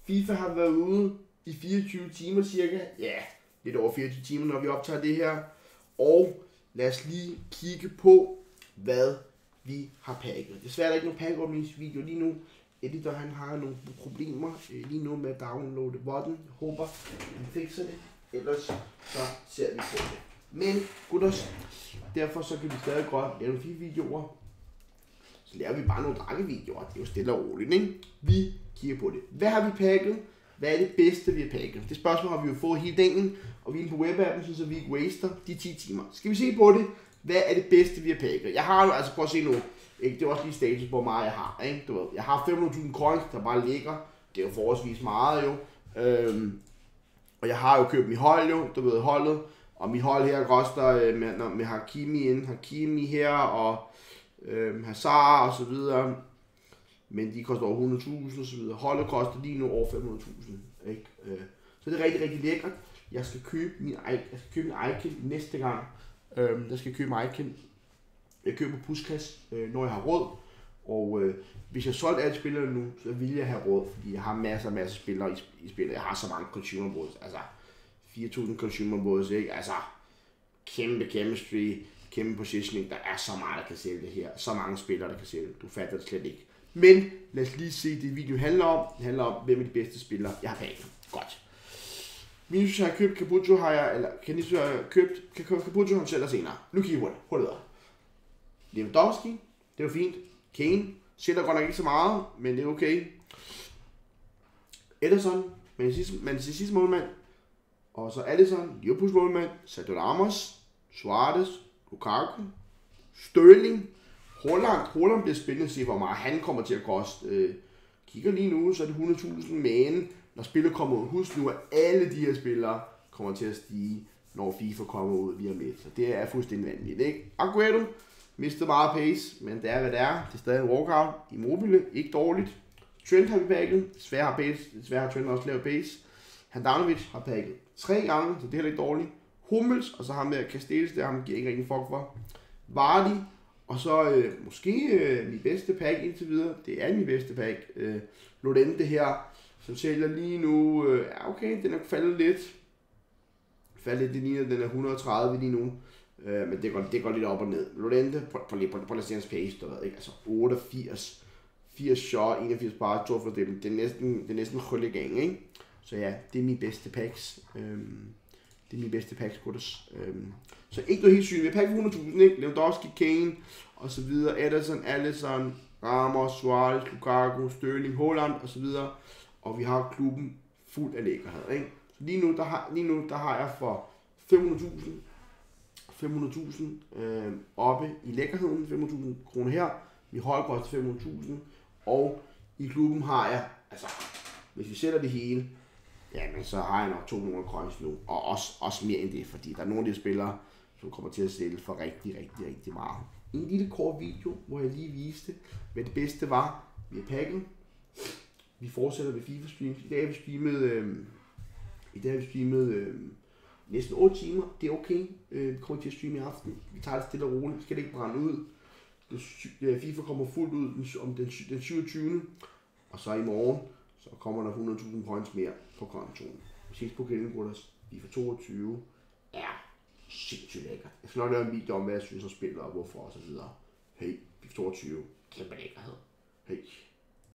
FIFA har været ude i 24 timer cirka. Ja, lidt over 24 timer, når vi optager det her. Og lad os lige kigge på, hvad vi har pakket. Desværre er der ikke nogen pakkeåbningsvideo lige nu. Editor han har nogle problemer lige nu med at downloade button. Jeg håber, han fikser det. Ellers så ser vi på det. Men gutters, derfor så kan vi stadig godt lave nogle videoer. Så laver vi bare nogle drakkevideoer. Det er jo stille og roligt, ikke? Vi kigger på det. Hvad har vi pakket? Hvad er det bedste, vi har pakket? Det spørgsmål har vi jo fået hele dagen, og vi er på webappen, så vi ikke waster de 10 timer. Skal vi se på det? Hvad er det bedste, vi har pakket? Jeg har jo, altså prøv at se nu, ikke? Det er også lige status på, hvor meget jeg har. Ikke? Du ved, jeg har 500.000 coins, der bare ligger. Det er jo forholdsvis meget jo. Og jeg har jo købt mit hold jo, du ved holdet. Og mit hold her koster med Hakimi her og Hazard og så videre. Men de koster over 100.000 og så videre. Holdet koster lige nu over 500.000. Ikke? Så det er rigtig, rigtig lækkert. Jeg skal købe min icon næste gang. Jeg skal købe min icon. Jeg køber Puskas, når jeg har råd. Og hvis jeg solgte alle spillere nu, så vil jeg have råd. Fordi jeg har masser af spillere i spillet. Jeg har så mange consumer boards. Altså 4.000 consumer boards, ikke? Altså kæmpe chemistry, kæmpe positioning. Der er så meget, der kan sælge det her. Så mange spillere, der kan sælge det. Du fatter det slet ikke. Men lad os lige se det video handler om. Det handler om, hvem er de bedste spillere, jeg har pakket. Godt. Vinicius har købt, Capucho har jeg, eller Vinicius har købt, Capucho han sælger senere. Nu kigger vi på det. Lewandowski, det er jo fint. Kane, sælger godt nok ikke så meget, men det er okay. Ederson, men sidste målmand. Og så Alisson, Liverpools målmand. Sergio Ramos, Suarez, Lukaku, Sterling, Haaland bliver spændende at se, hvor meget han kommer til at koste. Kigger lige nu, så er det 100.000, men når spillet kommer ud, husk nu, at alle de her spillere kommer til at stige, når FIFA kommer ud lige om lidt. Så det er fuldstændig vanvittigt, ikke? Aguero mistede meget pace, men det er hvad det er. Det er stadig en walkout. Immobile, ikke dårligt. Trent har vi pakket. Desværre har Trent også lavet pace. Handanovic har pakket 3 gange, så det er heller ikke dårligt. Hummels, og så ham med Castells, der ham giver ikke rigtig fuck for. Vardy, og så måske min bedste pack indtil videre. Det er min bedste pack. Llorente her, som sælger lige nu. Ja, okay, den er faldet lidt. Det ligner, den er 130 lige nu. Men det går lidt op og ned. Llorente, på Lassians pace, du ved ikke. Altså 88, 80 shot, 81 bar, 2 for det. Det er næsten hullegang, ikke? Så ja, det er min bedste packs. Det er min bedste packs, gutters. Så ikke noget helt sygt. Vi har pakket 100.000, ikke? Lewandowski, Kane, og så videre. Ederson, Alisson, Ramos, Suarez, Lukaku, Sterling, Haaland, og så videre. Og vi har klubben fuld af lækkerhed, ikke? Så lige nu der har jeg for 500.000 oppe i lækkerheden. 500.000 kroner her. Vi hold koster 500.000. Og i klubben har jeg, altså, hvis vi sætter det hele, jamen så har jeg nok 200 coins nu, og også mere end det, fordi der er nogle af de spillere, som kommer til at sælge for rigtig meget. En lille kort video, hvor jeg lige viste, hvad det bedste var. Vi har pakket. Vi fortsætter ved FIFA streams. I dag har vi streamet næsten 8 timer. Det er okay. Vi kommer til at streame i aften. Vi tager det stille og roligt. Vi skal ikke brænde ud. FIFA kommer fuldt ud om den 27. Og så i morgen, så kommer der 100.000 points mere på kontoen. Vi ses på Kennedy Brothers. FIFA 22 er sindssygt lækkert. Jeg skal nok lave en video om, hvad jeg synes om spillet og hvorfor og så videre. Hey, FIFA 22, kæmpe lækkerhed. Hey.